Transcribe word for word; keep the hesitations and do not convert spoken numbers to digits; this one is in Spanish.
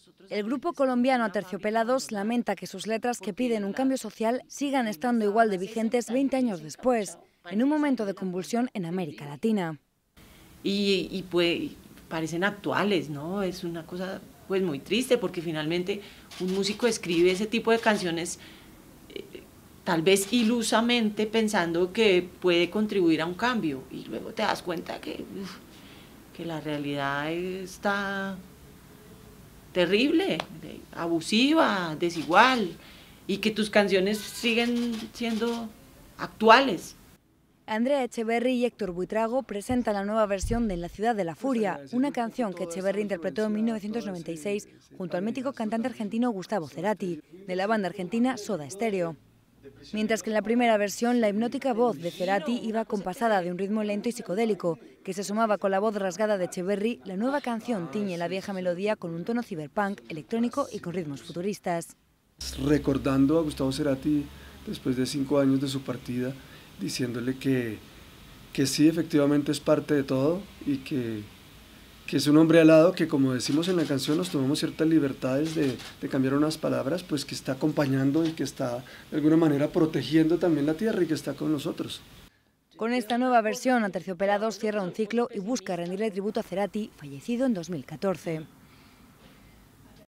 El grupo colombiano Aterciopelados lamenta que sus letras que piden un cambio social sigan estando igual de vigentes veinte años después, en un momento de convulsión en América Latina. Y, y pues parecen actuales, ¿no? Es una cosa pues muy triste porque finalmente un músico escribe ese tipo de canciones eh, tal vez ilusamente pensando que puede contribuir a un cambio y luego te das cuenta que, uf, que la realidad está terrible, abusiva, desigual y que tus canciones siguen siendo actuales. Andrea Echeverry y Héctor Buitrago presentan la nueva versión de En la ciudad de la furia, una canción que Echeverry interpretó en mil novecientos noventa y seis junto al mítico cantante argentino Gustavo Cerati, de la banda argentina Soda Stereo. Mientras que en la primera versión la hipnótica voz de Cerati iba acompasada de un ritmo lento y psicodélico, que se sumaba con la voz rasgada de Echeverry, la nueva canción tiñe la vieja melodía con un tono ciberpunk, electrónico y con ritmos futuristas. Recordando a Gustavo Cerati después de cinco años de su partida, diciéndole que, que sí, efectivamente es parte de todo y que, que es un hombre alado que, como decimos en la canción, nos tomamos ciertas libertades de, de cambiar unas palabras, pues que está acompañando y que está de alguna manera protegiendo también la tierra y que está con nosotros. Con esta nueva versión, Aterciopelados cierra un ciclo y busca rendirle tributo a Cerati, fallecido en dos mil catorce.